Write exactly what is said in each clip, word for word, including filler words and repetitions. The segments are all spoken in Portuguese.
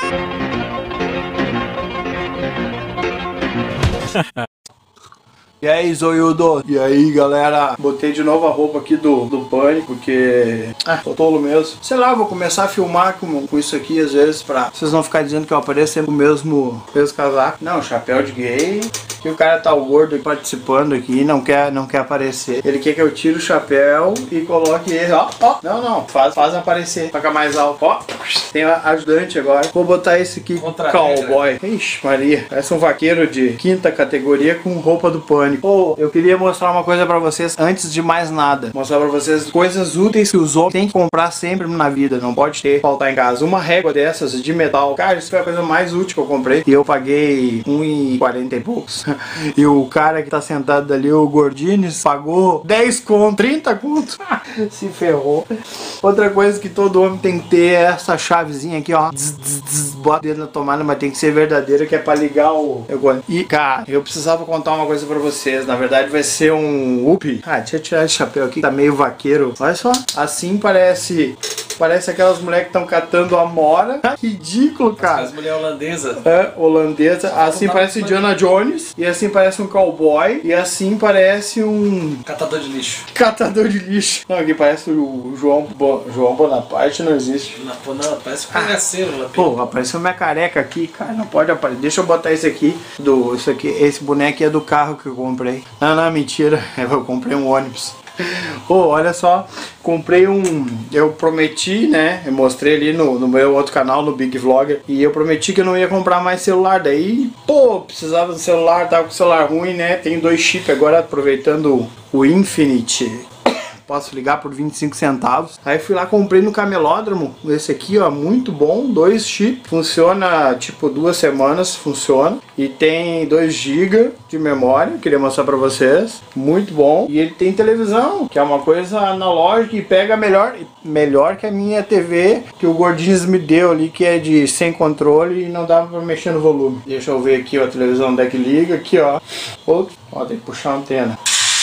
E aí, Zoiudo? E aí, galera? Botei de novo a roupa aqui do, do Pânico, porque... Ah, tô tolo mesmo. Sei lá, vou começar a filmar com, com isso aqui, às vezes, pra vocês não ficarem dizendo que eu apareço sempre com o mesmo, mesmo casaco. Não, chapéu de gay. Que o cara tá o gordo participando aqui e não quer, não quer aparecer. Ele quer que eu tire o chapéu e coloque ele, ó, ó. Não, não, faz, faz aparecer. Fica mais alto, ó. Tem ajudante agora. Vou botar esse aqui, Contra cowboy. Ixi, Maria. Parece um vaqueiro de quinta categoria com roupa do Pânico. Oh, eu queria mostrar uma coisa pra vocês antes de mais nada. Mostrar pra vocês coisas úteis que os homens têm que comprar sempre na vida. Não pode ter, faltar em casa. Uma régua dessas de metal. Cara, isso foi a coisa mais útil que eu comprei. E eu paguei um e quarenta e poucos. E o cara que tá sentado ali, o Gordines, pagou dez conto, trinta conto. Se ferrou. Outra coisa que todo homem tem que ter é essa chavezinha aqui, ó. Zzz, zzz, zzz, bota o dedo na tomada, mas tem que ser verdadeira, que é pra ligar o... E, cara, eu precisava contar uma coisa pra vocês. Na verdade vai ser um up. Ah, deixa eu tirar esse chapéu aqui, tá meio vaqueiro. Olha só, assim parece... Parece aquelas mulheres que estão catando amora. Ridículo, cara. As mulheres holandesas. É, holandesa. Assim parece Indiana Jones. E assim parece um cowboy. E assim parece um... Catador de lixo. Catador de lixo. Não, aqui parece o João, Bo... João Bonaparte, não existe. Não, não parece um cangaceiro. Ah, pô, apareceu minha careca aqui. Cara, não pode aparecer. Deixa eu botar esse aqui. Do, isso aqui. Esse boneco é do carro que eu comprei. Não, não, mentira. Eu comprei um ônibus. Oh, olha só, comprei um, eu prometi, né, eu mostrei ali no, no meu outro canal, no Big Vlogger, e eu prometi que eu não ia comprar mais celular, daí, pô, precisava do celular, tava com o celular ruim, né, tem dois chips agora, aproveitando o Infinity, posso ligar por vinte e cinco centavos. Aí fui lá, comprei no Camelódromo, esse aqui, ó, muito bom, dois chips, funciona tipo duas semanas, funciona, e tem dois gigas de memória, queria mostrar pra vocês, muito bom, e ele tem televisão, que é uma coisa analógica e pega melhor, melhor que a minha T V, que o Gordinhos me deu ali, que é de sem controle e não dava pra mexer no volume. Deixa eu ver aqui, ó, a televisão onde é que liga, aqui, ó, outro, ó, tem que puxar a antena.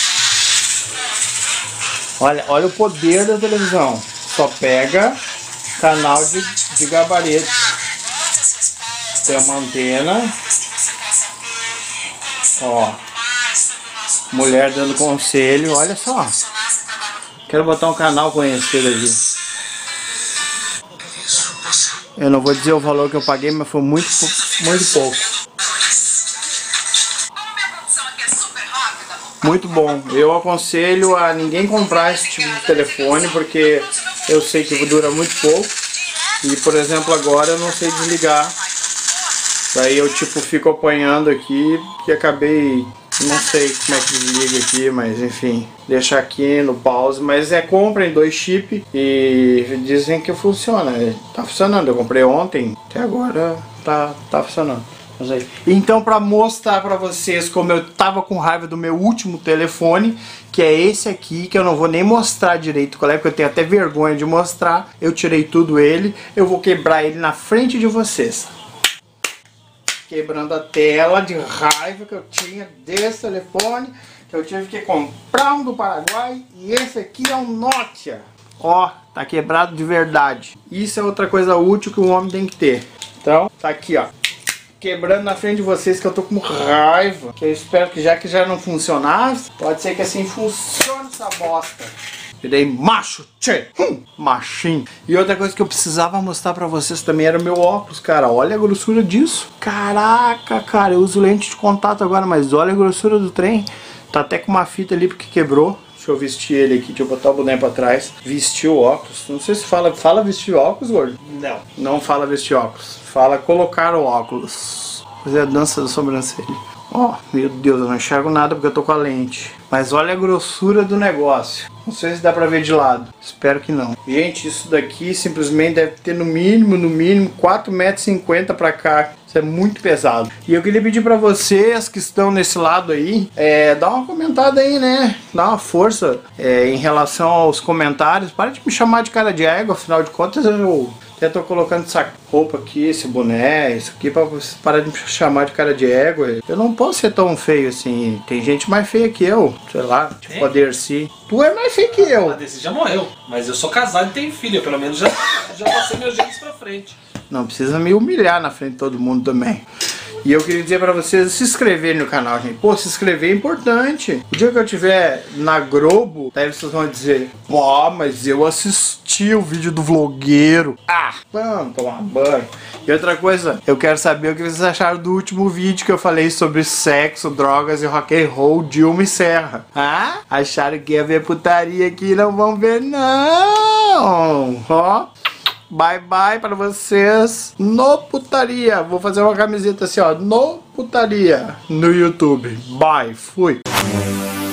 Olha, olha o poder da televisão. Só pega canal de, de gabarito. Tem uma antena. Ó. Mulher dando conselho. Olha só. Quero botar um canal conhecido aqui. Eu não vou dizer o valor que eu paguei, mas foi muito, muito pouco. Muito bom. Eu aconselho a ninguém comprar esse tipo de telefone, porque eu sei que dura muito pouco. E, por exemplo, agora eu não sei desligar. Daí eu tipo fico apanhando aqui e acabei... Não sei como é que desliga aqui, mas enfim. Deixar aqui no pause. Mas é, compra em dois chips e dizem que funciona. Tá funcionando. Eu comprei ontem, até agora tá, tá funcionando. Então, para mostrar para vocês como eu tava com raiva do meu último telefone, que é esse aqui, que eu não vou nem mostrar direito qual é, porque eu tenho até vergonha de mostrar. Eu tirei tudo ele, eu vou quebrar ele na frente de vocês. Quebrando a tela de raiva que eu tinha desse telefone, que eu tive que comprar um do Paraguai, e esse aqui é um Nokia. Ó, tá quebrado de verdade. Isso é outra coisa útil que um homem tem que ter. Então, tá aqui, ó. Quebrando na frente de vocês, que eu tô com raiva. Que eu espero que já que já não funcionasse, pode ser que assim funcione essa bosta. Virei macho, tchê, hum, machinho. E outra coisa que eu precisava mostrar pra vocês também era o meu óculos, cara. Olha a grossura disso. Caraca, cara, eu uso lente de contato agora, mas olha a grossura do trem. Tá até com uma fita ali porque quebrou. Deixa eu vestir ele aqui, deixa eu botar o boneco pra trás. Vestir o óculos. Não sei se fala, fala vestir óculos, gordo? Não. Não fala vestir óculos. Fala colocar o óculos. Fazer a dança da sobrancelha. Ó, oh, meu Deus, eu não enxergo nada porque eu tô com a lente. Mas olha a grossura do negócio. Não sei se dá pra ver de lado. Espero que não. Gente, isso daqui simplesmente deve ter no mínimo, no mínimo, quatro metros e cinquenta pra cá. Isso é muito pesado. E eu queria pedir pra vocês que estão nesse lado aí, é, dá uma comentada aí, né? Dá uma força é, em relação aos comentários. Para de me chamar de cara de égua, afinal de contas eu... Eu tô colocando essa roupa aqui, esse boné, isso aqui pra vocês pararem de me chamar de cara de égua. Eu não posso ser tão feio assim. Tem gente mais feia que eu. Sei lá, tipo a Dercy. Tu é mais feio que eu. A Dercy já morreu. Mas eu sou casado e tenho filho. Eu, pelo menos já, já passei meus genes pra frente. Não precisa me humilhar na frente de todo mundo também. E eu queria dizer pra vocês se inscreverem no canal, gente. Pô, se inscrever é importante. O dia que eu tiver na Globo, daí vocês vão dizer: pô, mas eu assisti o vídeo do vlogueiro. Ah, vamos tomar banho. E outra coisa, eu quero saber o que vocês acharam do último vídeo que eu falei sobre sexo, drogas e rock and roll, Dilma e Serra. Ah, acharam que ia ver putaria aqui? Não vão ver não. Ó. Bye bye para vocês no putaria. Vou fazer uma camiseta assim, ó, no putaria no YouTube. Bye, fui.